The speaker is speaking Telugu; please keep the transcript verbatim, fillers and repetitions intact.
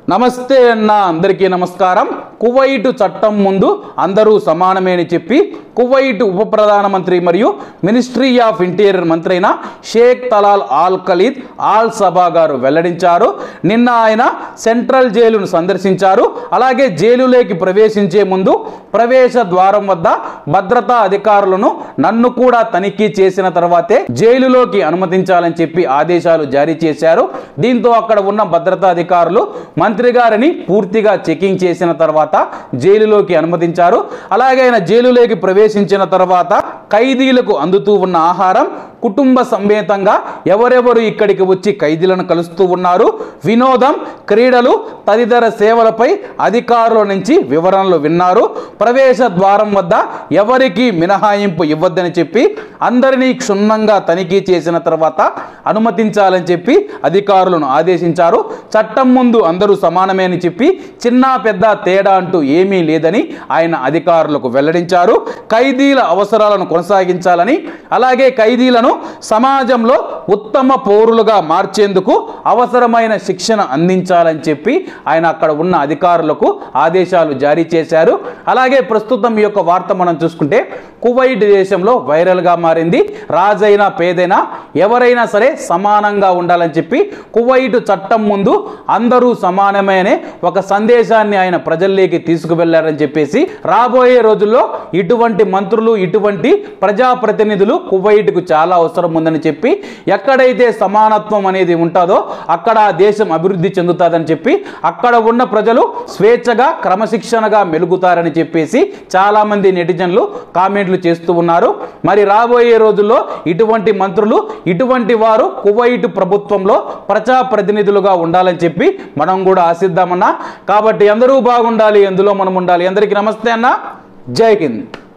నమస్తే అన్న అందరికీ నమస్కారం. కువైట్ చట్టం ముందు అందరూ సమానమే అని చెప్పి కువైట్ ఉప ప్రధానమంత్రి మరియు మినిస్ట్రీ ఆఫ్ ఇంటీరియర్ మంత్రి అయిన Sheikh Talal Al Khalid Al Sabah గారు వెల్లడించారు. నిన్న ఆయన సెంట్రల్ జైలును సందర్శించారు. అలాగే జైలులోకి ప్రవేశించే ముందు ప్రవేశ ద్వారం వద్ద భద్రతా అధికారులను నన్ను కూడా తనిఖీ చేసిన తర్వాతే జైలులోకి అనుమతించాలని చెప్పి ఆదేశాలు జారీ చేశారు. దీంతో అక్కడ ఉన్న భద్రతా అధికారులు మంత్రి గారిని పూర్తిగా చెకింగ్ చేసిన తర్వాత జైలులోకి అనుమతించారు. అలాగే ఆయన జైలులోకి ప్రవేశించిన తర్వాత ఖైదీలకు అందుతూ ఉన్న ఆహారం, కుటుంబ సమేతంగా ఎవరెవరు ఇక్కడికి వచ్చి ఖైదీలను కలుస్తూ ఉన్నారు, వినోదం, క్రీడలు తదితర సేవలపై అధికారుల నుంచి వివరణలు విన్నారు. ప్రవేశ ద్వారం వద్ద ఎవరికి మినహాయింపు ఇవ్వద్దని చెప్పి అందరినీ క్షుణ్ణంగా తనిఖీ చేసిన తర్వాత అనుమతించాలని చెప్పి అధికారులను ఆదేశించారు. చట్టం ముందు అందరూ సమానమే అని చెప్పి చిన్న పెద్ద తేడా అంటూ ఏమీ లేదని ఆయన అధికారులకు వెల్లడించారు. ఖైదీల అవసరాలను కొనసాగించాలని, అలాగే ఖైదీలను సమాజంలో ఉత్తమ పౌరులుగా మార్చేందుకు అవసరమైన శిక్షణ అందించాలని చెప్పి ఆయన అక్కడ ఉన్న అధికారులకు ఆదేశాలు జారీ చేశారు. అలాగే ప్రస్తుతం ఈ యొక్క వార్త మనం చూసుకుంటే కువైట్ దేశంలో వైరల్గా మారింది. రాజైనా పేదైనా ఎవరైనా సరే సమానంగా ఉండాలని చెప్పి కువైట్ చట్టం ముందు అందరూ సమానమే అనే ఒక సందేశాన్ని ఆయన ప్రజల్లోకి తీసుకువెళ్లారని చెప్పేసి రాబోయే రోజుల్లో ఇటువంటి మంత్రులు, ఇటువంటి ప్రజాప్రతినిధులు కువైట్కు చాలా అవసరం ఉందని చెప్పి ఎక్కడైతే సమానత్వం అనేది ఉంటుందో అక్కడ ఆ దేశం అభివృద్ధి చెందుతుందని చెప్పి అక్కడ ఉన్న ప్రజలు స్వేచ్ఛగా క్రమశిక్షణగా మెలుగుతారని చెప్పేసి చాలా మంది నెటిజన్లు కామెంట్లు చేస్తూ ఉన్నారు. మరి రాబోయే రోజుల్లో ఇటువంటి మంత్రులు, ఇటువంటి వారు కువైట్ ప్రభుత్వంలో ప్రజాప్రతినిధులుగా ఉండాలని చెప్పి మనం కూడా ఆశిద్దామన్నా. కాబట్టి అందరూ బాగుండాలి, ఎందులో మనం ఉండాలి. అందరికీ నమస్తే అన్న, జై హింద్.